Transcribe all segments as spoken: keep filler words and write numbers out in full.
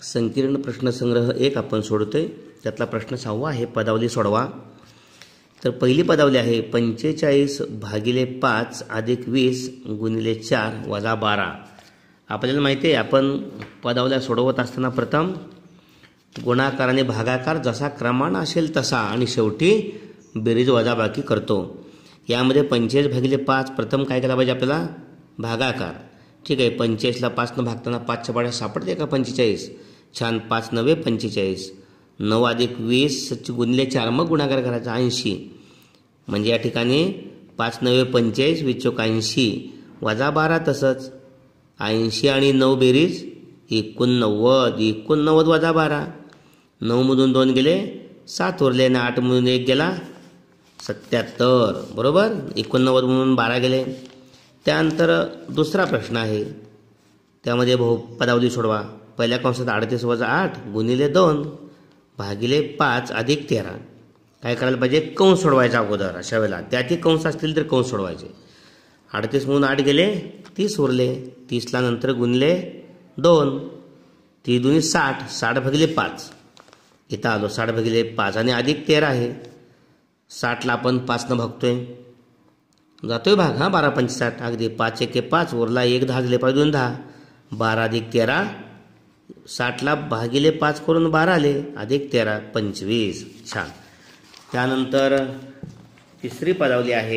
संकीर्ण प्रश्नसंग्रह एक आपण सोडतोय. त्यातला प्रश्न सहावा आहे, पदावली सोडवा. तर पहिली पदावली आहे पंचेचाळीस भागिले पाच अधिक वीस गुणिले चार वजा बारा. आपल्याला माहिती आहे आपण पदावल्या सोडवत असताना प्रथम गुणाकार आणि भागाकार जसा क्रमानं असेल तसा आणि शेवटी बेरीज वजाबाकी करतो. यामध्ये पंचेचाळीस भागिले पाच प्रथम काय केला पाहिजे आपल्याला? भागाकार. ठीक आहे, पंचेचाळीसला पाचनं भागताना पाचच्या पाड्या सापडते का? पंचेचाळीस. छान, पाच नव्हे पंचेचाळीस. नऊ अधिक वीस गुणिले चार, मग गुणाकार करायचा ऐंशी. म्हणजे या ठिकाणी पाच नव्हे पंचेचाळीस, वीस चौक ऐंशी वजा बारा. तसंच ऐंशी आणि नऊ बेरीज एकोणनव्वद. एकोणनव्वद वजा बारा. नऊमधून दोन गेले सात उरले आणि आठमधून एक गेला सत्याहत्तर. बरोबर, एकोणनव्वद म्हणून बारा गेले. त्यानंतर दुसरा प्रश्न आहे, त्यामध्ये बहु पदावली सोडवा. पहिल्या कंसात अडतीस वजा आठ गुणिले दोन भागिले पाच अधिक तेरा. काय करायला पाहिजे? कंस सोडवायचा अगोदर. अशा वेळेला त्यातही कंस असतील तर कंस सोडवायचे. अडतीस म्हणून आठ गेले तीस उरले. तीसला नंतर गुणिले दोन, ती दोन्ही साठ. साठ भागिले पाच इथं आलो. साठ भागिले पाच आणि अधिक तेरा आहे. साठला आपण पाचनं भागतोय, जातोय भाग. हां, बारा पंचे साठ. अगदी पाच एके पाच उरला एक. दहा दिले पाहिजे दोन दहा. बारा अधिक तेरा. साठला भागिले पाच करून बारा आले अधिक तेरा पंचवीस. छान. त्यानंतर तिसरी पदावली आहे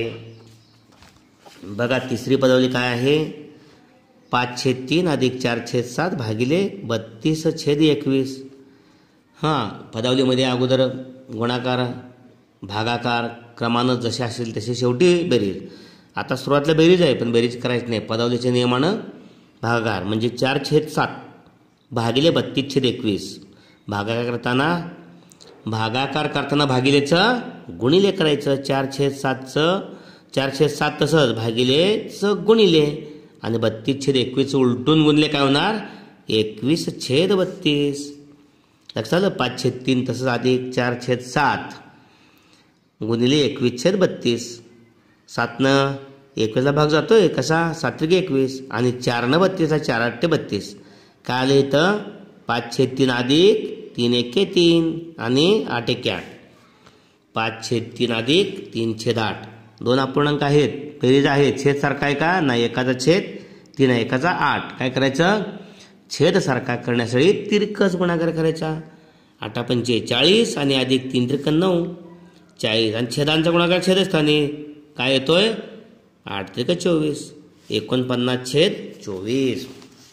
बघा. तिसरी पदावली काय आहे? पाच छेद तीन अधिक चार छेद सात भागिले बत्तीस छेद एकवीस. हां, पदावलीमध्ये अगोदर गुणाकार भागाकार क्रमानं जसे असेल तसे शेवटी बेरीज. आता सुरुवातीला बेरीज आहे पण बेरीज करायची नाही. पदावलीच्या नियमानं भागाकार म्हणजे चार छेद सात भागिले बत्तीस छेद एकवीस. भागाकार करताना भागाकार करताना भागिलेचं गुणिले करायचं. चार छेद सातचं चार छेद सात तसंच भागिलेचं गुणिले आणि बत्तीस छेद एकवीस उलटून गुणले काय होणार? एकवीस छेद बत्तीस. लक्षात आलं? पाच छेद तीन तसंच अधिक चार छेद सात गुणिले एकवीस छेद बत्तीस. सातनं एकवीसला भाग जातोय कसा? सात्रिक एकवीस आणि चारनं बत्तीसला चार आठ बत्तीस. काय आलं इथं? पाच छेद तीन अधिक तीन एके तीन आणि आठ एके आठ. पाच छेद तीन अधिक तीन छेद आठ. दोन अपूर्णांक आहेत, बेरीज आहे. छेद सारखा आहे का? नाही. एकाचा छेद तीन आहे, एकाचा आठ. काय करायचं? छेद सारखा करण्यासाठी तिरकस गुणाकार करायचा. आठा पंचे चाळीस आणि अधिक तीन त्रिक नऊ चाळीस आणि छेदांचा गुणाकार छेदस्थानी काय येतोय? आठ त्रिक चोवीस. एकोणपन्नास छेद चोवीस.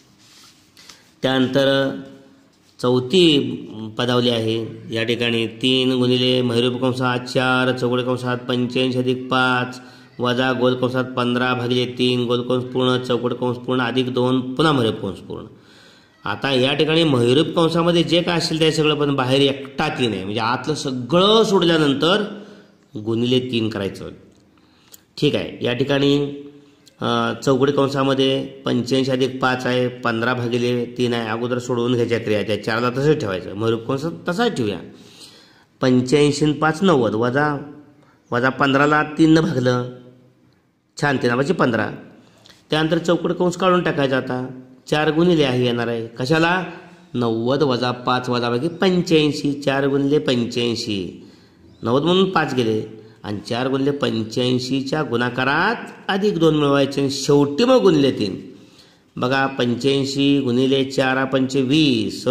त्यानंतर चौथी पदावली आहे. या ठिकाणी तीन गुणिले महिरूप कंसात चार चौकडी कंसात पंच्याऐंशी अधिक पाच वजा गोल कंसात पंधरा भागिले तीन गोल कंस पूर्ण चौकड कंस पूर्ण अधिक दोन पुन्हा महिरूप कंस पूर्ण. आता या ठिकाणी महिरूप कंसामध्ये जे काय असेल ते सगळं पण बाहेर एकटा तीन आहे म्हणजे आतलं सगळं सोडल्यानंतर गुणिले तीन करायचं. ठीक आहे. या ठिकाणी चौकडी कंसामध्ये पंच्याऐंशी अधिक पाच आहे, पंधरा भागिले तीन आहे. अगोदर सोडवून घ्यायच्या क्रिया त्या चारला तसंच ठेवायचं. महिरूप कंस तसाच ठेवूया. पंच्याऐंशी पाच नव्वद वजा वजा पंधराला तीननं भागलं. छान, तीन पाचशे पंधरा. त्यानंतर चौकडी कंस काढून टाकायचा. आता चार गुणिले आहे येणार आहे कशाला? नव्वद वजा पाच वजा भागी पंच्याऐंशी. चार गुणिले पंच्याऐंशी. नव्वद म्हणून पाच गेले आणि चार गुणिले पंच्याऐंशीच्या गुणाकारात अधिक दोन मिळवायचे आणि शेवटी मग गुणिले तीन. बघा, पंच्याऐंशी गुणिले चार पंचे वीस.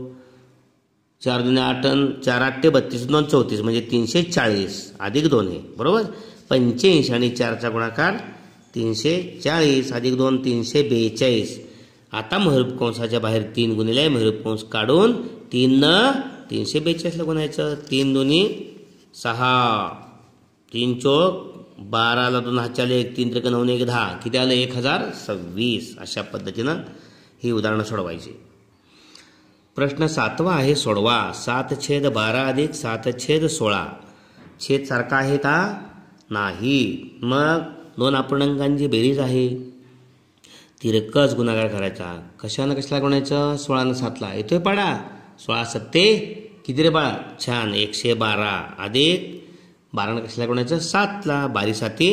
चार दुने आठ, चार आठे बत्तीस, दोन चौतीस म्हणजे तीनशे चाळीस अधिक दोन आहे. बरोबर, पंच्याऐंशी आणि चारचा गुणाकार तीनशे चाळीस अधिक दोन तीनशे बेचाळीस. आता महिरूप कंसाच्या बाहेर तीन गुणिले महिरूप कंस काढून तीन न तीनशे बेचाळीसला गुणायचं. तीन दोन्ही सहा, तीन चौक बाराला दोन हातच्याले एक, तीन त्रिक नऊ एक दहा. किती आलं? एक हजार सव्वीस. अशा पद्धतीनं ही उदाहरणं सोडवायची. प्रश्न सातवा आहे, सोडवा. सात छेद बारा अधिक सात छेद सोळा. छेद सारखा आहे का? नाही. मग दोन अपूर्णांकांची बेरीज आहे, तिरकस गुणाकार करायचा. कशानं कशाला गुणायचं? सोळानं सातला. येतोय पाडा? सोळा सत्ते किती रे बाळा? छान, एकशे बारा अधिक बारानं कशाला गुणायचं? सातला. बारी साती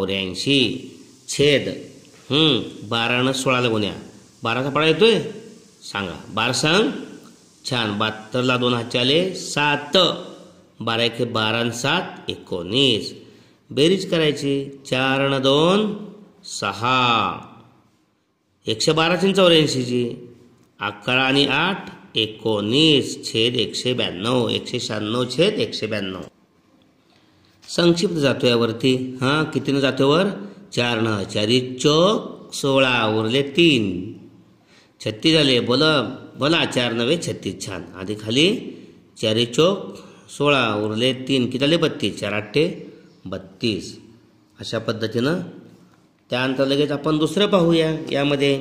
चौऱ्याऐंशी छेद हम्म बारानं सोळाला गुण्या. बाराचा पाडा येतोय सांगा. बारा सांग. छान. बहात्तरला दोन हातचे आले सात. बारा एके बारा आणि सात एकोणीस. बेरीज करायची. चार आणि दोन सहा. एकशे बाराची चौऱ्याऐंशीची. अकरा आणि आठ एकोणीस छेद एकशे ब्याण्णव. एकशे शहाण्णव छेद एकशे ब्याण्णव. संक्षिप्त जातो यावरती. हां कितीनं जातो वर. चार न चारी चौक सोळा उरले तीन. छत्तीस झाले. बोला बोला चार नव्हे छत्तीस. छान. आधी खाली चारी चौक सोळा उरले तीन. किती झाले बत्तीस. चार आठे बत्तीस. अशा पद्धतीनं त्यानंतर लगेच आपण दुसरं पाहूया. यामध्ये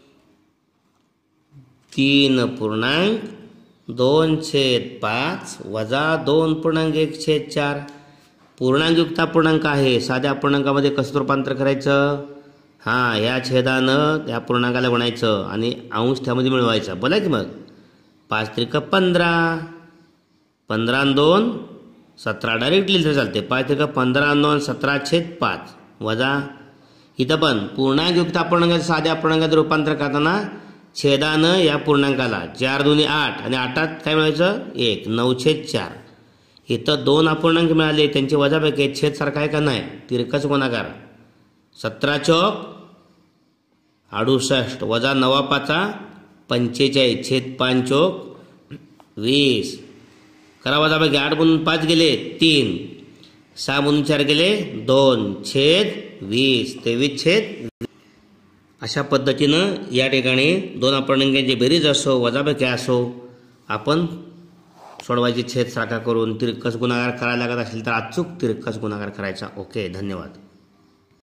तीन पूर्णांक दोन छेद पाच वजा दोन पूर्णांक एक छेद चार. पूर्णांकयुक्त पूर्णांक आहे. साध्या पूर्णांकामध्ये कसं रूपांतर करायचं. हां ह्या छेदानं त्या पूर्णांकाला गुणायचं आणि अंश त्यामध्ये मिळवायचं. बोला की मग. पाच त्रिक पंधरा. पंधरा दोन सतरा. डायरेक्ट लिहिलं चालते. पाच त्रिक पंधरा दोन सतरा छेद पाच वजा. इथं पण पूर्णांकयुक्त पूर्णांकाचं साध्या पूर्णांकात रूपांतर करताना छेदानं या पूर्णांकाला चार दोन्ही आठ आणि आठात काय मिळायचं एक. नऊ छेद चार. इथं दोन अपूर्णांक मिळाले त्यांची वजापैकी छेद सारखा आहे का नाही. तिरकस गुणाकार. सतरा चौक अडुसष्ट वजा नवा पाचा पंचेचाळीस छेद पाच चौक वीस. करा वजापैकी. आठ म्हणून पाच गेले तीन. सहा म्हणून चार गेले दोन छेद वीस. तेवीस छेद. अशा पद्धतीनं या ठिकाणी दोन अपूर्णांकांची बेरीज असो वजापैकी असो आपण सोडवायची छेद सारखा करून. तिरकस गुणाकार करायला लागत असेल तर अचूक तिरकस गुणाकार करायचा. ओके धन्यवाद.